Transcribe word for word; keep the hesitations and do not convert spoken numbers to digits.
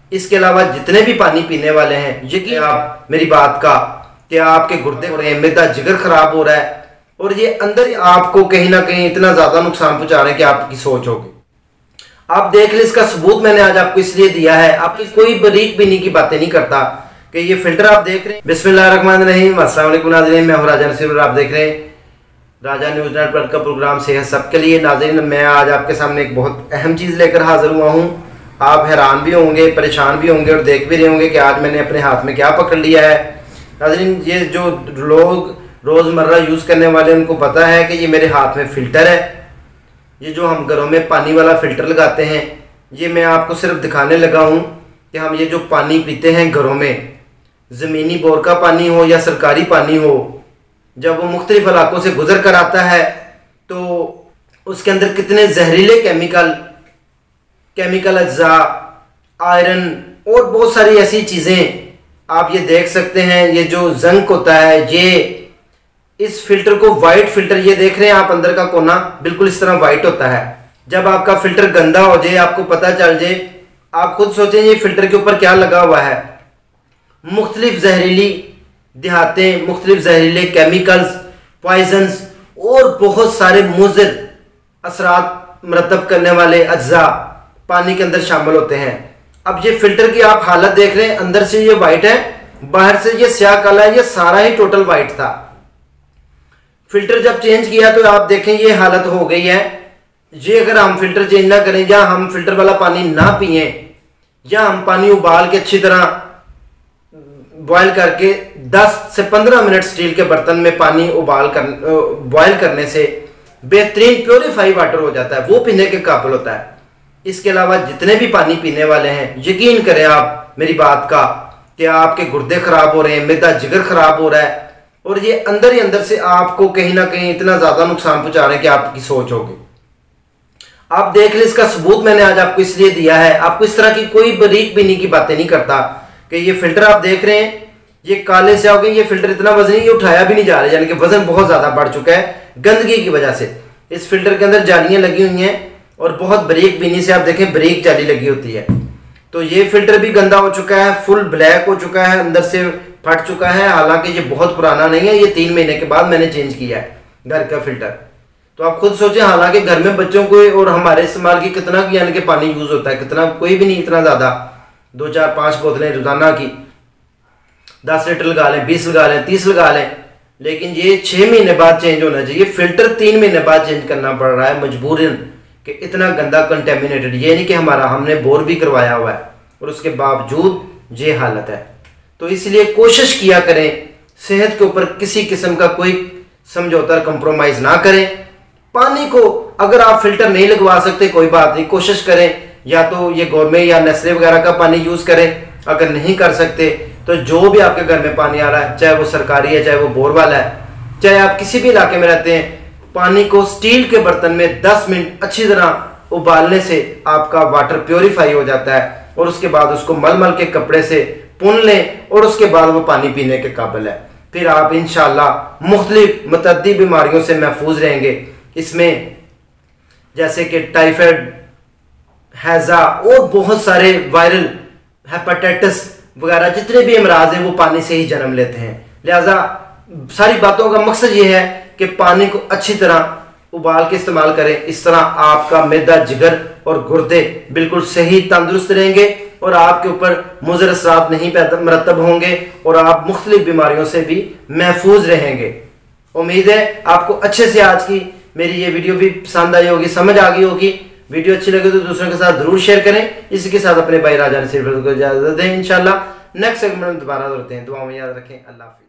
इसके अलावा जितने भी पानी पीने वाले हैं, यकीन आप मेरी बात का कि आपके गुर्दे हो रहे हैं, मैदा जिगर खराब हो रहा है और ये अंदर आपको कहीं ना कहीं इतना ज्यादा नुकसान पहुंचा रहे हैं कि आपकी सोच होगी। आप देख ले, इसका सबूत मैंने आज आपको इसलिए दिया है, आपकी कोई बरीक बीनी की बातें नहीं करता कि ये फिल्टर आप देख रहे हैं। बिस्मिल्लाहिर्रहमानिर्रहीम, अस्सलाम वालेकुम नाज़रीन, मैं हूं राजा नसीर और आप देख रहे हैं राजा न्यूज़ नेटवर्क का प्रोग्राम सेहत सबके लिए। नाज़रीन, मैं आज आपके सामने एक बहुत अहम चीज़ लेकर हाजिर हुआ हूं। आप हैरान भी होंगे, परेशान भी होंगे और देख भी रहे होंगे कि आज मैंने अपने हाथ में क्या पकड़ लिया है। नाज़रीन, ये जो लोग रोज़मर्रा यूज़ करने वाले उनको पता है कि ये मेरे हाथ में फ़िल्टर है। ये जो हम घरों में पानी वाला फ़िल्टर लगाते हैं, ये मैं आपको सिर्फ दिखाने लगा हूँ कि हम ये जो पानी पीते हैं घरों में, ज़मीनी बोर का पानी हो या सरकारी पानी हो, जब वो मुख्तलिफ इलाकों से गुजर कर आता है तो उसके अंदर कितने जहरीले केमिकल केमिकल अज्जा, आयरन और बहुत सारी ऐसी चीज़ें आप ये देख सकते हैं। ये जो जंक होता है, ये इस फिल्टर को वाइट फिल्टर, ये देख रहे हैं आप, अंदर का कोना बिल्कुल इस तरह वाइट होता है। जब आपका फिल्टर गंदा हो जाए, आपको पता चल जाए, आप खुद सोचें ये फिल्टर के ऊपर क्या लगा हुआ है। मुख्तलिफ जहरीली देहातें, मुख्तलिफ जहरीले केमिकल्स, पॉइजन्स और बहुत सारे मुज़िर असरात मरतब करने वाले अज्जा पानी के अंदर शामिल होते हैं। अब ये फिल्टर की आप हालत देख रहे हैं, अंदर से ये वाइट है, बाहर से ये स्याह काला है, ये सारा ही टोटल वाइट था। फिल्टर जब चेंज किया तो आप देखें ये हालत हो गई है। ये अगर हम फिल्टर चेंज ना करें या हम फिल्टर वाला पानी ना पिए या हम पानी उबाल के अच्छी तरह बॉयल करके दस से पंद्रह मिनट स्टील के बर्तन में पानी उबाल कर बॉयल करने से बेहतरीन प्योरीफाई वाटर हो जाता है, वो पीने के काबिल होता है। इसके अलावा जितने भी पानी पीने वाले हैं, यकीन करें आप मेरी बात का कि आपके गुर्दे खराब हो रहे हैं, मैदा जिगर खराब हो रहा है और ये अंदर ही अंदर से आपको कहीं ना कहीं इतना ज्यादा नुकसान पहुंचा रहे हैं कि आपकी सोच होगी। आप देख ले, इसका सबूत मैंने आज आपको इसलिए दिया है, आपको इस तरह की कोई बरीक बीनी की बातें नहीं करता कि ये फिल्टर आप देख रहे हैं, ये काले से हो गए, ये फिल्टर इतना वजनी, ये उठाया भी नहीं जा रहा, यानी कि वजन बहुत ज्यादा बढ़ चुका है गंदगी की वजह से। इस फिल्टर के अंदर जालियां लगी हुई हैं और बहुत बरीक बीनी से आप देखें बरीक जाली लगी होती है। तो ये फिल्टर भी गंदा हो चुका है, फुल ब्लैक हो चुका है, अंदर से फट चुका है। हालांकि ये बहुत पुराना नहीं है, ये तीन महीने के बाद मैंने चेंज किया है घर का फिल्टर। तो आप खुद सोचें, हालांकि घर में बच्चों को और हमारे इस्तेमाल की कितना यानी कि पानी यूज होता है, कितना, कोई भी नहीं इतना ज्यादा, दो चार पांच बोतलें रोजाना की, दस लीटर लगा लें, बीस लगा लें, तीस लगा लें, लेकिन ये छह महीने बाद चेंज होना चाहिए। फिल्टर तीन महीने बाद चेंज करना पड़ रहा है मजबूरन, कि इतना गंदा कंटेमिनेटेड। ये नहीं कि हमारा हमने बोर भी करवाया हुआ है और उसके बावजूद ये हालत है। तो इसलिए कोशिश किया करें, सेहत के ऊपर किसी किस्म का कोई समझौता कंप्रोमाइज ना करें। पानी को अगर आप फिल्टर नहीं लगवा सकते कोई बात नहीं, कोशिश करें या तो ये गोरमे या नेस्ले वगैरह का पानी यूज करें। अगर नहीं कर सकते तो जो भी आपके घर में पानी आ रहा है, चाहे वो सरकारी है, चाहे वो बोर वाला है, चाहे आप किसी भी इलाके में रहते हैं, पानी को स्टील के बर्तन में दस मिनट अच्छी तरह उबालने से आपका वाटर प्योरीफाई हो जाता है और उसके बाद उसको मलमल के कपड़े से पुन लें और उसके बाद वो पानी पीने के काबिल है। फिर आप इंशाल्लाह मुख्तलिफ मतअद्दी बीमारियों से महफूज रहेंगे। इसमें जैसे कि टाइफाइड, हैजा और बहुत सारे वायरल हेपेटाइटिस वगैरह जितने भी अमराज हैं वो पानी से ही जन्म लेते हैं। लिहाजा सारी बातों का मकसद ये है कि पानी को अच्छी तरह उबाल के इस्तेमाल करें। इस तरह आपका मैदा, जिगर और गुर्दे बिल्कुल सही तंदुरुस्त रहेंगे और आपके ऊपर मुज़र असरात नहीं पैदा मरतब होंगे और आप मुख्तलिफ बीमारियों से भी महफूज रहेंगे। उम्मीद है आपको अच्छे से आज की मेरी ये वीडियो भी पसंद आई होगी, समझ आ गई होगी। वीडियो अच्छी लगे तो दूसरों के साथ जरूर शेयर करें। इसी के साथ अपने भाई राजा नसीर को इजाजत दें। इंशाल्लाह नेक्स्ट सेगमेंट में दोबारा होते हैं। दुआ में याद रखें। अल्लाह हाफिज़।